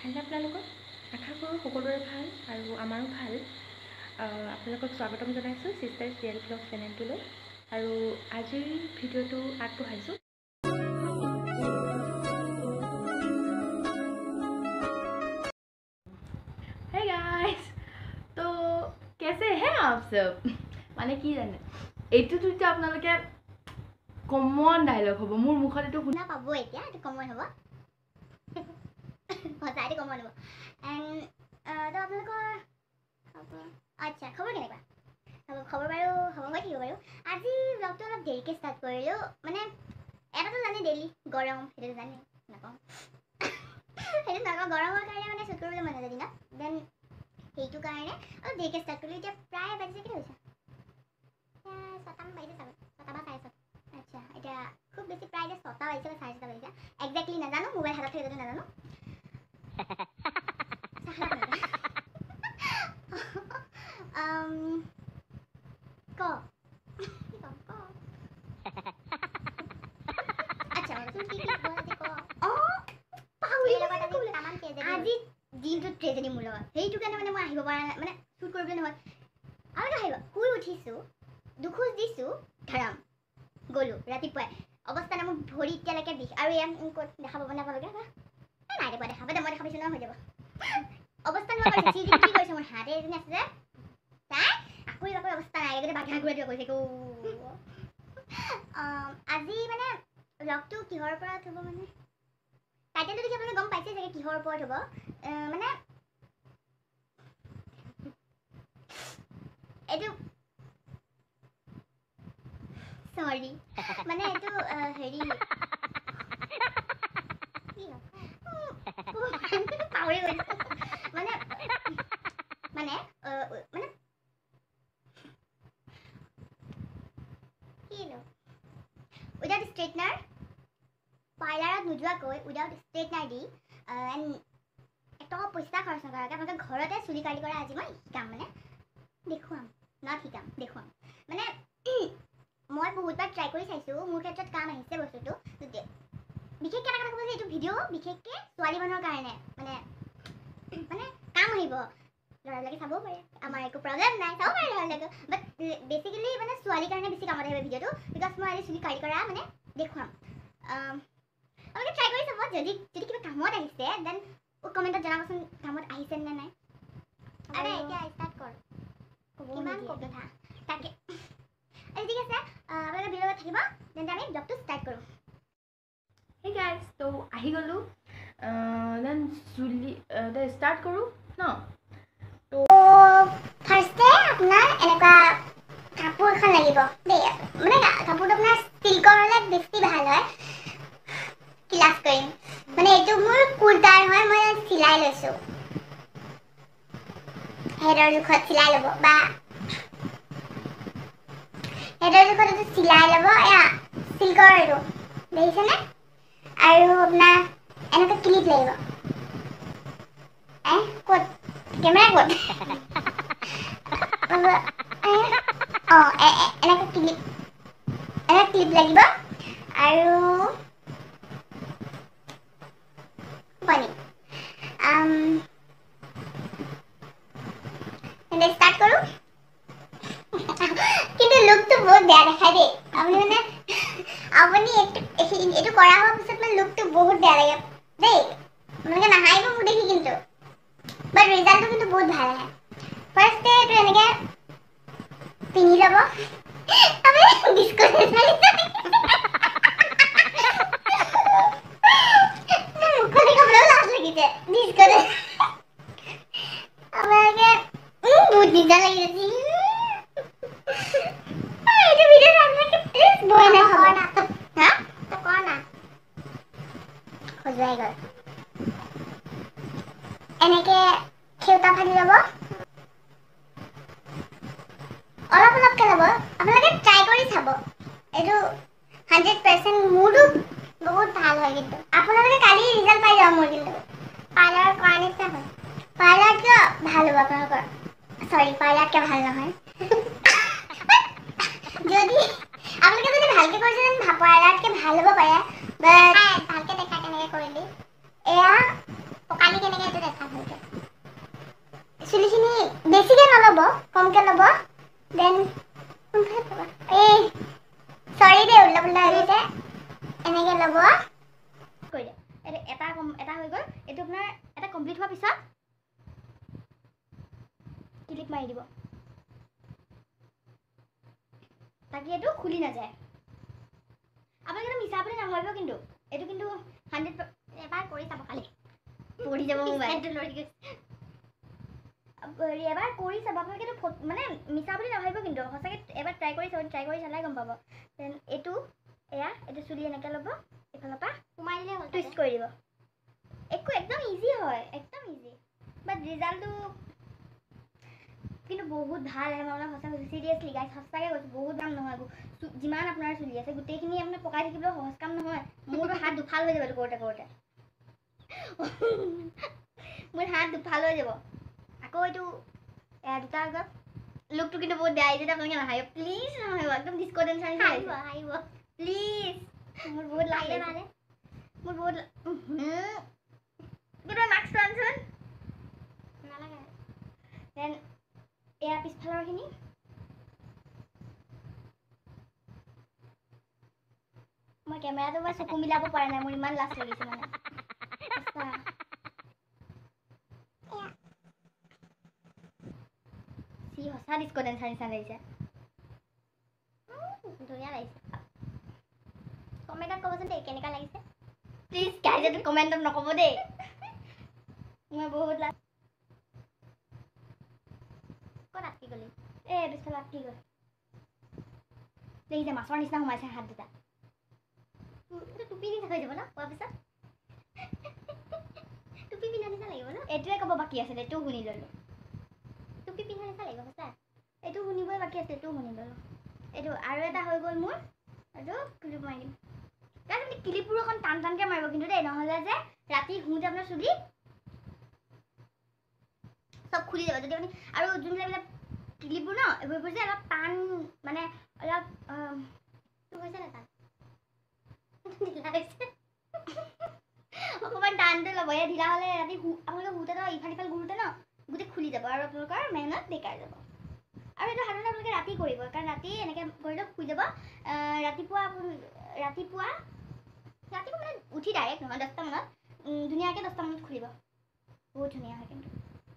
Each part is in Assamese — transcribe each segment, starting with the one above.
ভালনে আপোনালোকৰ? আশা কৰোঁ সকলোৰে ভাল আৰু আমাৰো ভাল। আপোনালোকক স্বাগতম জনাইছোঁ চিষ্টাৰ চিয়েল ব্লগ চেনেলটোলৈ আৰু আজিৰ ভিডিঅ'টো আগবঢ়াইছোঁ। हे गाइस, तो कैसे हैं आप सब? माने की जाने এইটো তো আপোনালোকে কমন ডায়লগ হ'ব মোৰ মুখত এইটো শুনা পাব এতিয়া এইটো কমন হ'ব সঁচাই কমন হ'ব এণ্ড তো আপোনালোকৰ আচ্ছা খবৰ কেনেকুৱা খবৰ বাৰু হ'ব গৈ থাকিব বাৰু আজি ব্লগটো অলপ দেৰিকৈ ষ্টাৰ্ট কৰিলোঁ মানে এটাতো জানে ডেইলি গৰম সেইটো জানে নাপাওঁ সেইটো নাপাওঁ গৰমৰ কাৰণে মানে শ্বুট কৰিবলৈ মন নাযায় দিনত দেন সেইটো কাৰণে অলপ দেৰিকৈ ষ্টাৰ্ট কৰিলোঁ এতিয়া প্ৰায় বাজিছে কেতিয়া হৈছে 6টামান বাজিছে চাগৈ 6টা বা 6:30 আচ্ছা এতিয়া খুব বেছি প্ৰায় যে 6টা বাজিছে বা 6:30 বাজিছে একজেক্টলি নাজানো মোবাইল হাতত থাকে যদি নাজানো আজি দিনটো ট্ৰেজেডি মোৰ লগত সেইটো কাৰণে মানে মই আহিব পৰা নাই মানে শ্বুট কৰিবলৈ নহয় আৰু আহিব শুই উঠিছোঁ দুখোজ দিছোঁ ধৰাম গ'লোঁ ৰাতিপুৱাই অৱস্থা নাই মোৰ ভৰি এতিয়ালৈকে বিষ আৰু এয়া ক'ত দেখা পাব নাপাবগৈ নাই দেখুৱা দেখা পাব মই দেখা পাইছোঁ নহয় হৈ যাব অৱস্থা নোহোৱা কৰিছে কি কৰিছে মোৰ হাতে এজনী আছে যে তাই আকৌ আকৌ অৱস্থা নাই আগতে বাঘা ঘূৰাই দিব কৈছে আজি মানে ব্লগটো কিহৰ ওপৰত হ'ব মানে টাইটেলটো দেখি আপোনালোকে গম পাইছে চাগে কিহৰ ওপৰত হ'ব মানে এইটো সৰি মানে এইটো হেৰি পাহৰি গৈছোঁ মানে মানে মানে কিনো উইদাউট ষ্ট্ৰেটনাৰ পাৰ্লাৰত নোযোৱাকৈ উইদাউট ষ্ট্ৰেটনাৰ দি এণ্ড এটকা পইচা খৰচ নকৰাকৈ আপোনালোকে ঘৰতে চুলি কাৰ্লি কৰা আজি মই শিকাম মানে দেখুৱাম নট শিকাম দেখুৱাম মানে মই বহুতবাৰ ট্ৰাই কৰি চাইছোঁ মোৰ ক্ষেত্ৰত কাম আহিছে বস্তুটো বিশেষকৈ এটা কথা ক'ব যে এইটো ভিডিঅ' বিশেষকৈ ছোৱালী মানুহৰ কাৰণে মানে মানে কাম আহিব ল'ৰাবিলাকে চাবও পাৰে আমাৰ একো প্ৰব্লেম নাই চাব পাৰে ল'ৰাবিলাকে বাট বেচিকেলি মানে ছোৱালীৰ কাৰণে বেছি কামত আহিব ভিডিঅ'টো বিকজ মই আজি চুলি কাৰ্লি কৰা মানে দেখুৱাম আপোনালোকে ট্ৰাই কৰি চাব যদি কিবা কামত আহিছে দেন কমেণ্টত জনাবচোন কামত আহিছে নে নাই আৰে এতিয়া ষ্টাৰ্ট কৰ কিমান কথা তাকে ঠিক আছে আপোনালোকে ভিডিঅ'ত থাকিব তেন্তে আমি ব্লগটো ষ্টাৰ্ট কৰোঁ হে গাইজ তো আহি গ'লোঁ দেন চুলি ষ্টাৰ্ট কৰোঁ ন তো ফাৰ্ষ্টে আপোনাৰ এনেকুৱা কাপোৰ এখন লাগিব দেই মানে কাপোৰটো আপোনাৰ চিল্কৰ হ'লে বেছি ভাল হয় ক্লাছ কৰিম মানে এইটো মোৰ কুৰ্তাৰ হয় মই চিলাই লৈছোঁ হেডৰ জোখত চিলাই ল'ব বা হেডৰ জোখত এইটো চিলাই ল'ব এয়া চিল্কৰ এইটো দেখিছেনে আৰু আপোনাৰ এনেকুৱা ক্লিপ লাগিব ক'ত কেমেৰা ক'ত এনেকুৱা ক্লিপ লাগিব আৰু পানী ষ্টাৰ্ট কৰোঁ কিন্তু লুকটো বহুত বেয়া দেখায় দেই আপুনি এইটো কৰা হোৱাৰ পিছত মানে লুকটো বহুত বেয়া লাগে দেই আপোনালোকে নাহাঁহিব মোক দেখি কিন্তু বাট ৰিজাল্টটো কিন্তু বহুত ভাল আহে ফাৰ্ষ্টে এইটো এনেকৈ পিন্ধি ল'ব বহুত নিজা লাগি আছে এইটো ভিডিঅ' আপোনালোকে প্লিজ বৈ নাখাব হা ক না খজুৱাই গ'ল এনেকৈ খেউতা ফালি ল'ব অলপ অলপকৈ ল'ব আপোনালোকে ট্ৰাই কৰি চাব এইটো 100% মোৰতো বহুত ভাল হয় কিন্তু আপোনালোকে কালি ৰিজাল্ট পাই যাব মোৰ কিন্তু পাৰ্লাৰ কৰা নিচিনা হয় পাৰ্লাৰতকৈ ভাল হ'ব আপোনালোকৰ চৰি পাৰ্লাৰতকৈ ভাল নহয় যদি আপোনালোকে যদি ভালকৈ কৰিছে যেন পাৰ্লাৰতকৈ ভাল হ'ব পাৰে বাট ভালকৈ দেখা কেনেকৈ কৰিলি এয়া পকা পানী কেনেকৈ এইটো দেখা ভালকৈ চুলিখিনি বেছিকৈ নল'ব কমকৈ ল'ব দেন এই চৰি দেই উল্টা পুল্টা হৈ গৈছে এনেকৈ ল'ব কৰি দিয়ে এটা হৈ গ'ল এইটো আপোনাৰ এটা কমপ্লিট হোৱাৰ পিছত ক্লিপ মাৰি দিব তাকি এইটো খুলি নাযায় আপোনালোকে মিছা বুলি নাভাবিব কিন্তু এইটো কিন্তু 100 এবাৰ কৰি চাব খালি পৰি যাব মোবাইলটো লৰি গৈছে এবাৰ কৰি চাব আপোনালোকে মানে মিছা বুলি নাভাবিব কিন্তু সঁচাকৈ এবাৰ ট্ৰাই কৰি চালে গম পাব দেন এইটো এইটো চুলি এনেকৈ ল'ব এইফালৰ পৰা সোমাই দিলে হ'ল টুইষ্ট কৰি দিব একদম ইজি হয় একদম ইজি বাট ৰিজাল্টটো কিন্তু বহুত ভাল আহে মই আপোনাক সঁচা চিৰিয়াছলি গাইজ সঁচাকৈ কৈছোঁ বহুত দাম নহয় যিমান আপোনাৰ চুলি আছে গোটেইখিনি আপোনাৰ পকাই থাকিবলৈ সহজ কাম নহয় মোৰতো হাত দুফাল হৈ যাব এইটো কৰোঁতে মোৰ হাত দুফাল হৈ যাব আকৌ এইটো দুটা আগত লুকটো কিন্তু বহুত বেয়া আহিছে আপোনালোকে নাহাৰিব প্লিজ নাহাৰিব একদম ডিস্কৰ্ডেঞ্চ হাৰিব প্লিজ মোৰ বহুত লাগে মানে মোৰ বহুত কিন্তু মাস্কটো আনচোন নালাগে দেন এয়া পিছফালৰখিনি মই কেমেৰাটো মই চকু মিলাব পৰা নাই মোৰ ইমান লাজ লাগিছে মানে সঁচা ডিস্কৰ্ডেঞ্চ নিচিনা লাগিছে ধুনীয়া লাগিছে কমেণ্টত ক'বচোন দেই কেনেকুৱা লাগিছে প্লিজ গাইজ এইটো কমেণ্টত নক'ব দেই মই বহুত লাজ ক'ত আটকি গ'লি পিছফালে আটকি গ'ল দেখিছে মাছৰ নিচিনা সোমাইছে হাত দুটা টুপি নিচিনা হৈ যাব ন কোৱাৰ পিছত টুপি পিন্ধা নিচিনা লাগিব ন এইটোৱে ক'ব বাকী আছিলে এইটোও শুনি ল'লোঁ টুপি পিন্ধা নিচিনা লাগিব সঁচা এইটো শুনিবই বাকী আছে এইটোও শুনি ল'লোঁ এইটো আৰু এটা হৈ গ'ল মোৰ এইটো ক্লিপ মাৰি দিম তাত আপুনি ক্লিপবোৰ অকণ টানকৈ মাৰিব কিন্তু দেই নহ'লে যে ৰাতি শুওঁতে আপোনাৰ চুলি চব খুলি যাব যদি আপুনি আৰু যোনবিলাক ক্লিপবোৰ ন এইবোৰ যে অলপ টান মানে অলপ হৈছে নে টান অকণমান টানটো ল'ব ঢিলা হ'লে ৰাতি আপোনালোকে শুওঁতে ন ইফাল সিফাল ঘূৰোঁতে ন গোটেই খুলি যাব আৰু আপোনালোকৰ মেহনত বেকাৰ যাব আৰু এইটো সাধাৰণতে আপোনালোকে ৰাতি কৰিব কাৰণ ৰাতি এনেকৈ কৰিলে শুই যাব ৰাতিপুৱা মানে উঠি ডাইৰেক্ট নহয় 10টা মানত ধুনীয়াকৈ 10টা মানত খুলিব বহুত ধুনীয়া হয় কিন্তু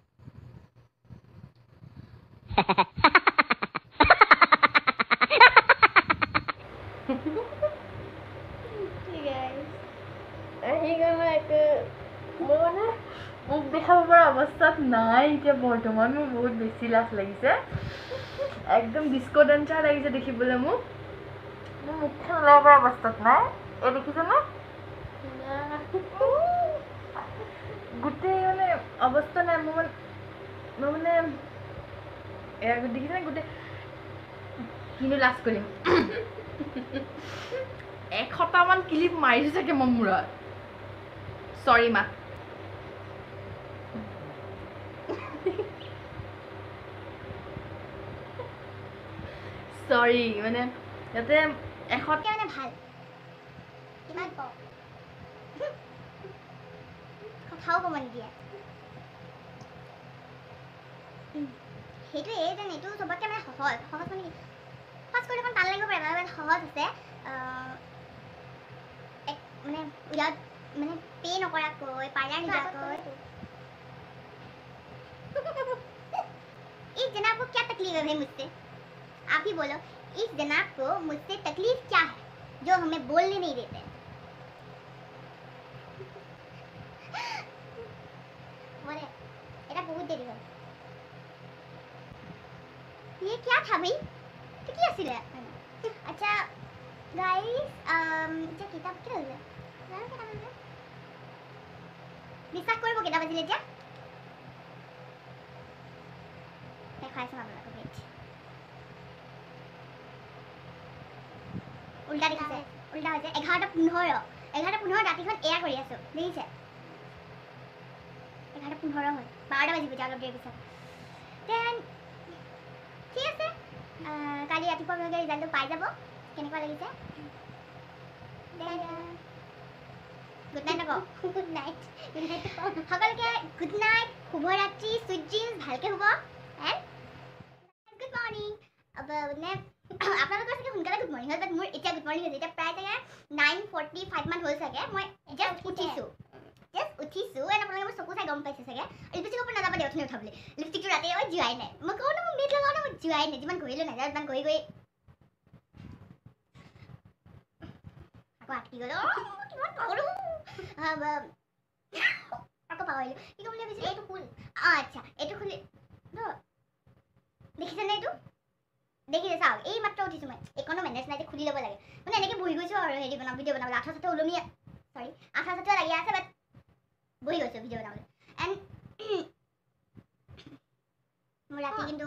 মোক দেখাব পৰা অৱস্থাত নাই এতিয়া বৰ্তমান মোৰ বহুত বেছি লাজ লাগিছে একদম ডিস্কৰ্ডেঞ্চাৰ লাগিছে দেখিবলৈ মোক মোৰ মুখখন ওলাব পৰা অৱস্থাত নাই এই দেখিছেনে গোটেই মানে অৱস্থা নাই মোৰ মানে এয়া দেখিছেনে গোটেই কিনো লাজ কৰিম 100টামান ক্লিপ মাৰিছোঁ চাগে মই মূৰত চৰি মা চৰি মানে ইয়াতে 100কে মানে ভাল কিমান কওঁ কথাও ক'ব নিদিয়ে সেইটোৱে যেন এইটো চবতকৈ মানে সহজ মানে কি ফাৰ্ষ্ট কৰি অকণ টান লাগিব পাৰে মানে সহজ আছে মানে ইয়াত মানে পে নকৰাকৈ পাৰ্লাৰ নোযোৱাকৈ इस जनाब को क्या तकलीफ है मुझसे आप ही बोलो इस जनाब को मुझसे तकलीफ क्या है जो हमें बोलने नहीं देते बोले एटा बहुत देरी हो ये क्या था भाई तो क्या सिले अच्छा गाइस अच्छा किताब क्या है यार क्या नाम है বিশ্বাস কৰিব কেটা বাজিলে এতিয়া দেখাইছো আপোনালোকক পেজ উল্টা দেখিছে উল্টা হৈছে 11:15 ৰাতিখন এয়া কৰি আছো দেখিছে 11:15 হ'ল 12টা বাজিব এতিয়া অলপ দেৰি পিছত দেন ঠিক আছে কালি ৰাতিপুৱা আপোনালোকে ৰিজাল্টটো পাই যাব কেনেকুৱা লাগিছে দেন গুড নাইট নকওঁ গুড নাইট সকলোকে গুড নাইট শুভৰাত্ৰি চুইট ড্ৰিমছ ভালকৈ শুব এণ্ড গুড মৰ্ণিং মানে আপোনালোকৰ চাগে সোনকালে গুড মৰ্ণিং হ'ল বাট মোৰ এতিয়া গুড মৰ্ণিং হৈছে এতিয়া প্ৰায় চাগে 9:45 মান হ'ল চাগে মই জাষ্ট উঠিছোঁ এণ্ড আপোনালোকে মোৰ চকু চাই গম পাইছে চাগে লিপষ্টিকৰ পৰা নাযাব দে উঠি উঠাবলৈ লিপষ্টিকটো ৰাতি মই যোৱাই নাই মই কওঁ ন মোক মেট লগাওঁ ন মই যোৱাই নাই যিমান ঘূৰিলোঁ নাযাওঁ যিমান গৈ আকৌ আটকি গ'লো কিমান পাহৰোঁ আকৌ পাহৰিলোঁ কি ক'ম বুলি ভাবিছিলোঁ এইটো খুল আচ্ছা এইটো খুলি দেখিছেনে এইটো দেখিছে চাওক এই মাত্ৰ উঠিছোঁ মই একোনো মেনেজ নাই যে খুলি ল'ব লাগে মানে এনেকৈ বহি গৈছোঁ আৰু হেৰি বনাওঁ ভিডিঅ' বনাবলৈ আঠা চাঠা ওলমি চৰি আঠা চাঠা লাগি আছে বাট বহি গৈছোঁ ভিডিঅ' বনাবলৈ এণ্ড মোৰ ৰাতি কিন্তু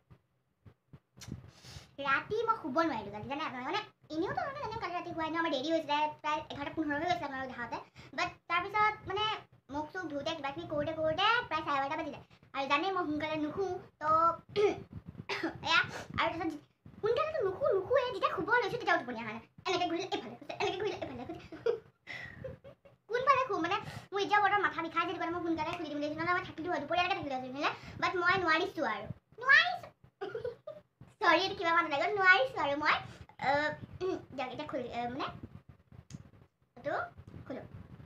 ৰাতি মই শুব নোৱাৰিলোঁ কালি জানে আপোনালোকে মানে এনেওতো মানে জানে কালি ৰাতি শুৱাই ন আমাৰ দেৰি হৈছিলে প্ৰায় 11:15 গৈছিলে আপোনালোক দেখাওঁতে বাট তাৰপিছত মানে মুখ চুখ ধুওঁতে কিবা কিবি কৰোঁতে প্ৰায় 12:30 বাজিলে আৰু জানেই মই সোনকালে নুশু তো এয়া আৰু তাৰপিছত সোনকালেতো নুশুৱে যেতিয়া শুব লৈছোঁ তেতিয়া টোপনি অহা নাই এনেকৈ ঘূৰিলে এইফালে খুঁজে এনেকৈ ঘূৰিলে এইফালে খুঁজে কোনফালে শুওঁ মানে মোৰ এতিয়া বৰ্তমান মাথা বিষাই যে দোকান মই সোনকালে খুলি দিম বুলি নহ'লে মই থাকিলোঁ হয় দুপৰীয়ালৈকে থাকিলোঁ হৈছিলে বাট মই নোৱাৰিছোঁ আৰু চৰি এইটো কিবা মানুহ লাগত নোৱাৰিছোঁ আৰু মই যাক এতিয়া খুলি মানে এইটো খোলোঁ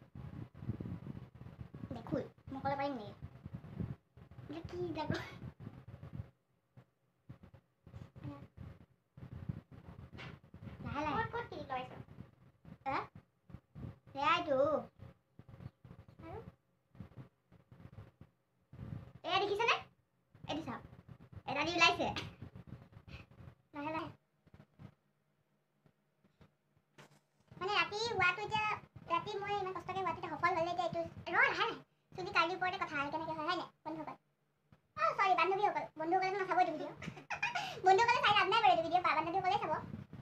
দে খোল মই ক'ব পাৰিম নেকি কি যাব লাহে লাহে ক'ত কি কৰিছ সেয়াইতো আৰু এয়া দেখিছেনে এইটো চাওক এটা দি ওলাইছে লাহে লাহে মানে ৰাতি হোৱাটো এতিয়া ৰাতি মই ইমান কষ্টকৈ হোৱাটো এতিয়া সফল হ'লে এতিয়া এইটো লাহে লাহে চুলি কালিৰ ওপৰতে কথা কেনেকৈ হয় নাই বন্ধুসকল চৰি বান্ধৱীসকল বন্ধুসকলে নাচাব এইটো ভিডিঅ' বন্ধুসকলে চাই লাভ নাই বাৰু এইটো ভিডিঅ' বান্ধৱীসকলে চাব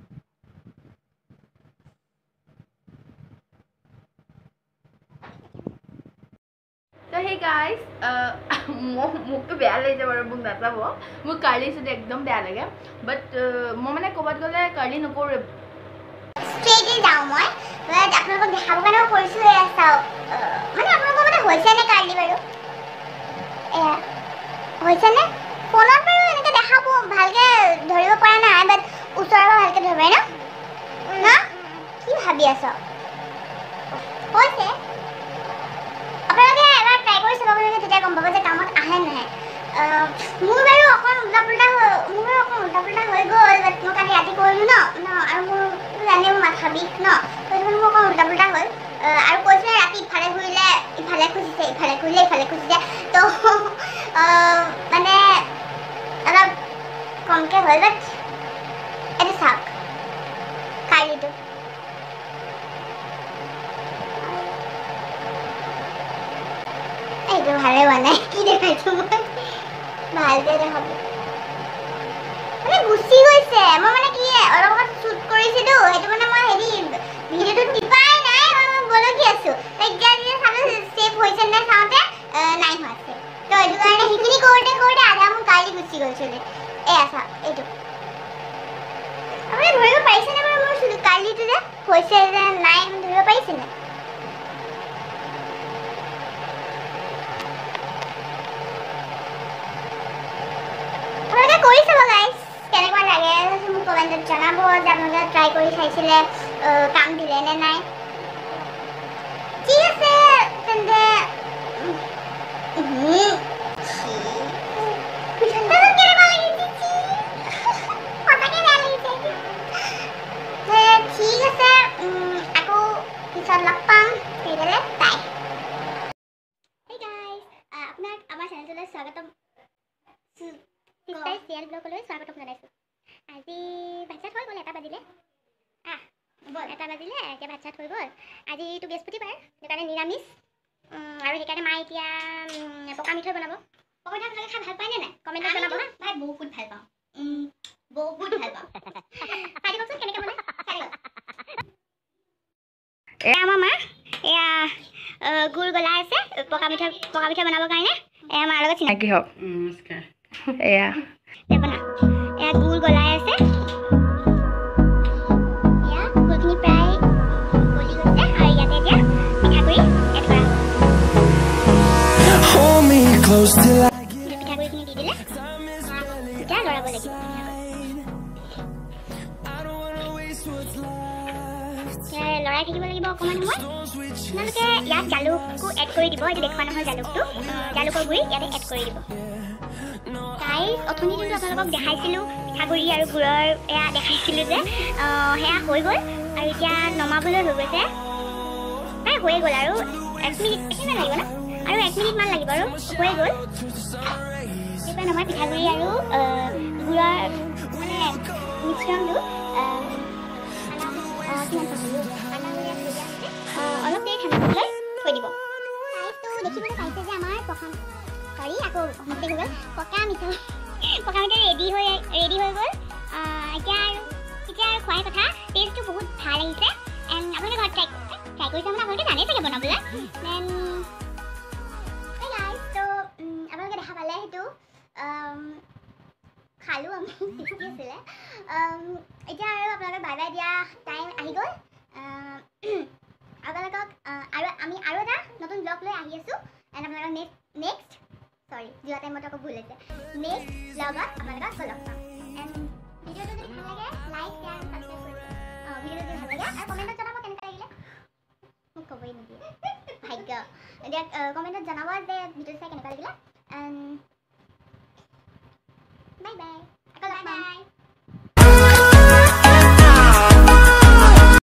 তো সেই গাইজ মোকতো বেয়া লাগিছে বাৰু মোক নাচাব মোৰ কাৰ্লি চুলি একদম বেয়া লাগে বাট মই মানে ক'ৰবাত গ'লে কাৰ্লি নকৰোঁ ষ্ট্ৰেইটে যাওঁ মই আপোনালোকক দেখাবৰ কাৰণেও কৰিছোঁ এয়া চাওক মানে আপোনালোকৰ মানে হৈছেনে কাৰ্লি বাৰু এয়া হৈছেনে ফোনত বাৰু এনেকৈ দেখাব ভালকৈ ধৰিব পৰা নাই বাট ওচৰৰ পৰা ভালকৈ ধৰিব পাৰে ন কি ভাবি আছ হৈছে আপোনালোকে এবাৰ ট্ৰাই কৰি চাব লাগে তেতিয়া গম পাব যে কামত আহে নাহে মোৰ বাৰু অকণ উল্টা পুল্টা হৈ গ'ল বাট মই কালি ৰাতি কৰিলোঁ ন আৰু মোৰ জানে মোৰ মাথা বিষ ন সেইটো মোৰ অকণ উল্টা পুল্টা হ'ল আৰু কৈছিলে ৰাতি ইফালে ঘূৰিলে ইফালে খুজিছে ইফালে ঘূৰিলে ইফালে খুজিছে তো মানে অলপ কমকৈ হ'ল বাট এইটো চাওক কাৰ্লিটো এইটো ভালে হোৱা নাই কি দেখাইছোঁ মই ভালকৈ দেখাব মানে গুচি গৈছে মই মানে কি অলপ আগত শ্বুট কৰিছিলোঁ সেইটো মানে মই হেৰি ভিডিঅ'টো টিপাই নাই মই বলকি আছোঁ এতিয়া যেতিয়া চালোঁ ছেভ হৈছে নে চাওঁতে নাই হোৱা আছে তো এইটো কাৰণে সেইখিনি কৰোঁতে আধা মোৰ কাৰ্লি গুচি গ'ল চুলি এয়া চাওক এইটো আপুনি ধৰিব পাৰিছেনে বাৰু মোৰ চুলি কাৰ্লিটো যে হৈছে যে নাই ধৰিব পাৰিছেনে কৰি চাব গাইজ কেনেকুৱা লাগে মোক কমেণ্টত জনাব যে আপোনালোকে ট্ৰাই কৰি চাইছিলে কাম দিলে নে নাই ঠিক আছে তেন্তে ঠিক আছে আকৌ পিছত লগ পাম সেইদৰে বাই হেই গাইজ আপোনাক আমাৰ চেনেলটোলৈ স্বাগতম চিৰিয়েল ব্লগলৈ স্বাগতম জনাইছোঁ আজি ভাত চাত হৈ গ'ল 1 বাজিলে ব'ল 1 বাজিলে এতিয়া ভাত চাত হৈ গ'ল আজিতো বৃহস্পতিবাৰ সেইকাৰণে নিৰামিষ আৰু সেইকাৰণে মায়ে এতিয়া পকা মিঠৈ বনাব পকা মিঠৈ আপোনালোকে খাই ভাল পায়নে নাই কমেণ্টত জনাব ভাই বহুত ভাল পাওঁ খাই দিবচোন কেনেকৈ বনাই এয়া আমাৰ মা এয়া গুড় গলাই আছে পকা মিঠৈ বনাবৰ কাৰণে এয়া মাৰ লগত চিনাকি হওক নমস্কাৰ এয়া গুড় গলাই আছে এয়া গুড়খিনি প্ৰায় গলি গৈছে আৰু ইয়াতে এতিয়া পিঠাগুড়ি close till I পিঠাগুড়িখিনি দি দিলে এতিয়া লৰাব লাগিব লৰাই থাকিব লাগিব অকণমান সময় আপোনালোকে ইয়াত জালুকটো এড কৰি দিব এইটো দেখুওৱা নহয় জালুকটো জালুকৰ গুড়ি ইয়াতে এড কৰি দিব গাইজ অথনি যোনটো আপোনালোকক দেখাইছিলোঁ পিঠাগুড়ি আৰু গুড়ৰ এয়া দেখাইছিলোঁ যে সেয়া হৈ গ'ল আৰু এতিয়া নমাবলৈ হৈ গৈছে প্ৰায় হৈয়ে গ'ল আৰু 1 মিনিট কিমান লাগিব ন আৰু 1 মিনিটমান লাগিব আৰু হৈয়ে গ'ল এতিয়া নমাই পিঠাগুড়ি আৰু গুড়ৰ মানে মিশ্ৰণটো অলপ দেৰি ঠাণ্ডা হ'বলৈ থৈ দিব প্ৰাইচটো দেখিবলৈ পাইছে যে আমাৰ আকৌ মিষ্টেক হৈ গ'ল পকা মিঠৈ ৰেডি হৈ গ'ল এতিয়া আৰু খোৱাৰ কথা টেষ্টটো বহুত ভাল আহিছে এণ্ড আপোনালোকে ঘৰত ট্ৰাই কৰিছে মানে আপোনালোকে জানে চাগে বনাবলৈ দেন গাইজ ত' আপোনালোকে দেখা পালে সেইটো খালোঁ আমি টেষ্টি আছিলে এতিয়া আৰু আপোনালোকক বাই বাই দিয়া টাইম আহি গ'ল আপোনালোকক আমি আৰু এটা নতুন ব্লগ লৈ আহি আছোঁ এণ্ড আপোনালোকক নেক্সট যোৱা টাইমত আকৌ ভুল হৈছে নেক্সট ব্লগত আপোনালোকক লগ পাম এণ্ড ভিডিঅ'টো যদি ভাল লাগে লাইক শ্বেয়াৰ ছাবস্ক্ৰাইব কৰিব ভিডিঅ'টো যদি ভাল লাগে আৰু কমেণ্টত জনাব কেনেকৈ লাগিলে মোক ক'বই নিদিয়ে ভাগ্য এতিয়া কমেণ্টত জনাব যে ভিডিঅ'টো চাই কেনেকুৱা লাগিলে বাই বাই আকৌ লগ পাম